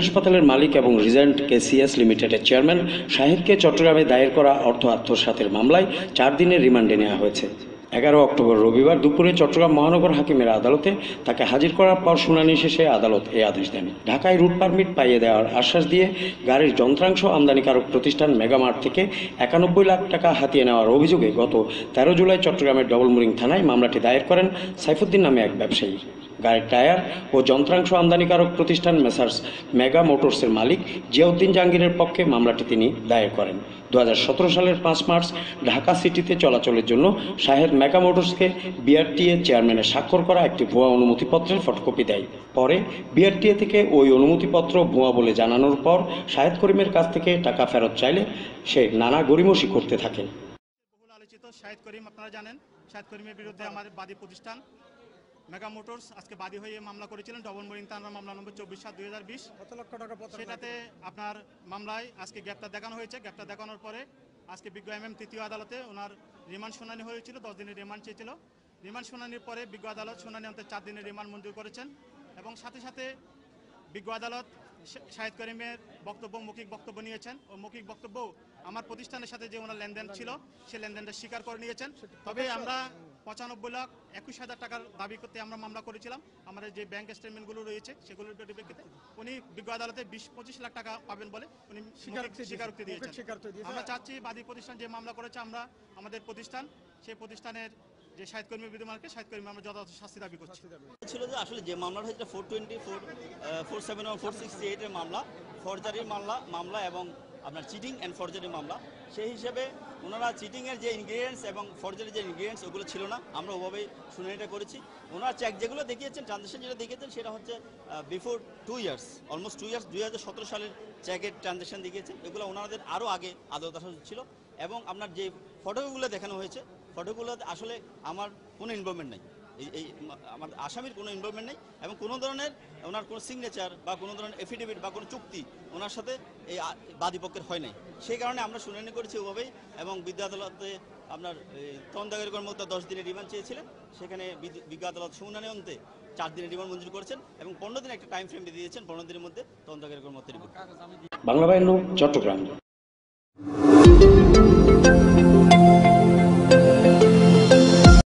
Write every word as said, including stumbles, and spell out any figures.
হাসপাতালের মালিক এবং রিজেন্ট কেসিএস লিমিটেডের চেয়ারম্যান শাহিদকে চট্টগ্রামে দায়ের করা অর্থ আত্মসাতের মামলায় চার দিনের রিমান্ডে নেওয়া হয়েছে। এগারো অক্টোবর রবিবার দুপুরে চট্টগ্রাম মহানগর হাকিমের আদালতে তাকে হাজির করার পর শুনানি শেষে আদালত এই আদেশ দেন। ঢাকায় রুট পারমিট পাইয়ে দেওয়ার আশ্বাস দিয়ে গাড়ির যন্ত্রাংশ আমদানিকারক প্রতিষ্ঠান মেগামার্ট থেকে একানব্বই লাখ টাকা হাতিয়ে নেওয়ার অভিযোগে গত তেরো জুলাই চট্টগ্রামের ডবলমুরিং থানায় মামলাটি দায়ের করেন সাইফুদ্দিন নামে এক ব্যবসায়ী। গাড়ির টায়ার ও যন্ত্রাংশ আমদানিকারক প্রতিষ্ঠান মেসার্স মেগা মোটরসের মালিক জিয়াউদ্দিন জাহাঙ্গীরের পক্ষে মামলাটি তিনি দায়ের করেন। দু হাজার সতেরো সালের পাঁচ মার্চ ঢাকা সিটিতে চলাচলের জন্য শাহেদ মেগা মোটরসকে বিআরটিএ চেয়ারম্যানের স্বাক্ষর করা একটি ভুয়া অনুমতিপত্রের ফটোকপি দেয়। পরে বিআরটিএ থেকে ওই অনুমতিপত্র ভুয়া বলে জানানোর পর শাহেদ করিমের কাছ থেকে টাকা ফেরত চাইলে সে নানা গড়িমসি করতে থাকে। বহুল আলোচিত শাহেদ করিম, আপনারা জানেন শাহেদ করিমের বিরুদ্ধে আমাদের বাদী প্রতিষ্ঠান মেগা মোটরস আজকে বাদী হয়ে মামলা করেছিলেন ডবলমুরিং থানার মামলা নম্বর চব্বিশ সাত দুই হাজার বিশ। কত লক্ষ টাকা? সেটাতে আপনার মামলায় আজকে গ্রেপ্তার দেখানো হয়েছে। গ্রেপ্তার দেখানোর পরে আজকে বিজ্ঞ এমএম তৃতীয় আদালতে ওনার রিমান্ড শুনানি হয়েছিল। দশ দিনের রিমান্ড চেয়েছিল। রিমান্ড শুনানির পরে বিজ্ঞ আদালত শুনানি অন্তে চার দিনের রিমান্ড মঞ্জুর করেছেন এবং সাথে সাথে বিজ্ঞ আদালত শাহেদ করিমের বক্তব্য মৌখিক বক্তব্য নিয়েছেন ও মৌখিক বক্তব্য আমার প্রতিষ্ঠানের সাথে যে ওনার লেনদেন ছিল সে লেনদেনটা স্বীকার করে নিয়েছেন। তবে আমরা পঁচানব্বই লাখ একুশ হাজার টাকার দাবি করতে আমরা মামলা করেছিলাম। আমাদের যে ব্যাংক স্টেটমেন্টগুলো রয়েছে সেগুলোর পরিপ্রেক্ষিতে উনি বিজ্ঞ আদালতে বিশ পঁচিশ লাখ টাকা পাবেন বলে উনি স্বীকারোক্তি দিয়েছেন। আমরা চাচ্ছি বাদী প্রতিষ্ঠান যে মামলা করেছে আমরা আমাদের প্রতিষ্ঠান সেই প্রতিষ্ঠানের যে শাহেদ কর্মীর বিদ্যমানকে শাহেদ কর্মী আমরা যথাযথ শাস্তি দাবি করছি। ছিল যে আসলে যে মামলাটা হয়েছে four twenty four four seven four sixty এইটের মামলা, ফরজারির মামলা মামলা এবং আপনার চিটিং অ্যান্ড ফরজারি মামলা। সেই হিসেবে ওনারা চিটিংয়ের যে ইনগ্রিডিয়েন্টস এবং ফরজারির যে ইনগ্রিডিয়েন্টস ওগুলো ছিল না, আমরা ওভাবেই শুনানিটা করেছি। ওনারা চেক যেগুলো দেখিয়েছেন, ট্রানজ্যাকশন যেটা দেখিয়েছেন সেটা হচ্ছে before two years almost two years দুই হাজার সতেরো সালের চেকের ট্রানজ্যাকশন দেখিয়েছেন। এগুলো ওনাদের আরও আগে আদালত আসা ছিল এবং আপনার যে ফটোগুলো দেখানো হয়েছে ফটোগুলোতে আসলে আমার কোনো ইনভলভমেন্ট নেই, এই এই আমার আসামির কোনো ইনভলভমেন্ট নেই এবং কোনো ধরনের ওনার কোনো সিগনেচার বা কোনো ধরনের এফিডেভিট বা কোনো চুক্তি ওনার সাথে এই বাদীপক্ষের হয় নাই। সেই কারণে আমরা শুনানি করেছি ওভাবেই এবং বিজ্ঞ আদালতে আপনার তদন্তকারী কর্মকর্তা দশ দিনের রিমান্ড চেয়েছিলেন, সেখানে বিজ্ঞ আদালত শুনানি অন্তে চার দিনের রিমান্ড মঞ্জুর করেছেন এবং পনেরো দিন একটা টাইম ফ্রেম দিয়ে দিয়েছেন। পনেরো দিনের মধ্যে তদন্তকারী কর্মকর্তা রিপোর্ট। বাংলা বাহিনী, চট্টগ্রাম।